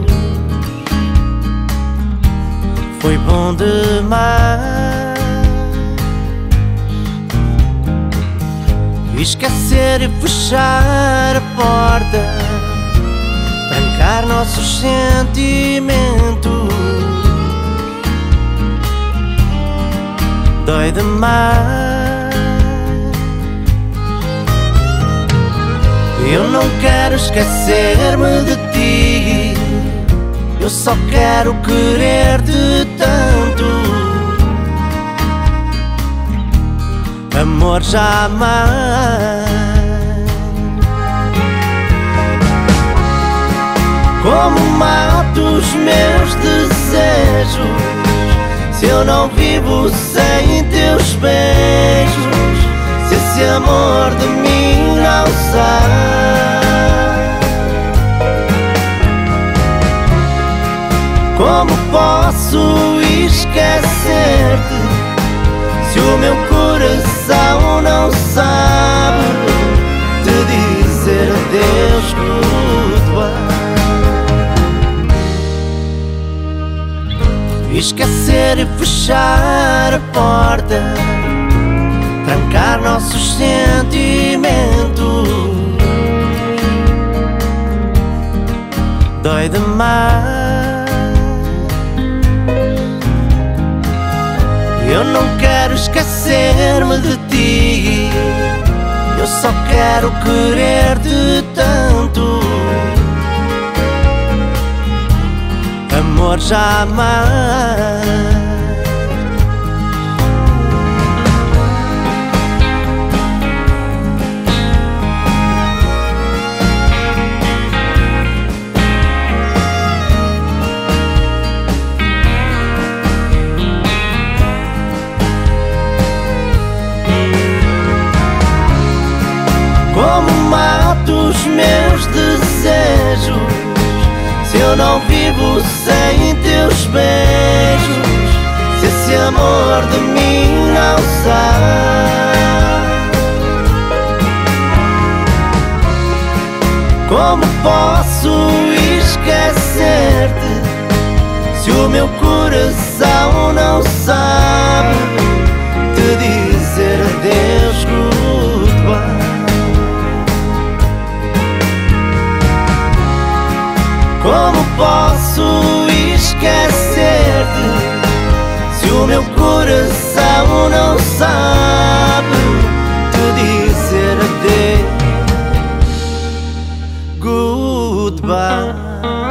foi bom demais? Esquecer e fechar a porta, trancar nossos sentimentos, dói demais. Eu não quero esquecer-me de ti, eu só quero querer-te tanto. Amor, jamais. Como mato os meus desejos se eu não vivo sem teus beijos? Se esse amor de mim não sai, como posso esquecer-te se o meu coração não sabe te dizer adeus, goodbye? Esquecer e fechar a porta, trancar nossos sentimentos, dói demais. Eu não quero esquecer-me de ti, eu só quero querer-te tanto. Amor, jamais. Como mato os meus desejos se eu não vivo sem teus beijos? Se esse amor de mim não sai, como posso esquecer-te se o meu coração não sabe te dizer adeus, goodbye? Como posso esquecer-te se o meu coração não sabe te dizer adeus, bem.